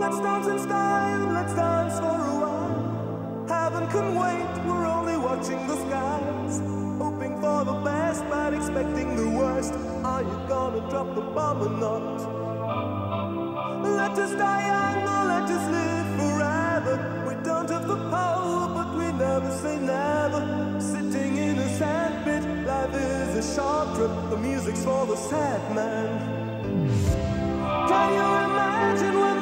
Let's dance in style, let's dance for a while. Heaven can wait, we're only watching the skies. Hoping for the best, but expecting the worst. Are you gonna drop the bomb or not? Let us die young or let us live forever. We don't have the power, but we never say never. Sitting in a sandpit, life is a short trip. The music's for the sad man. Can you imagine when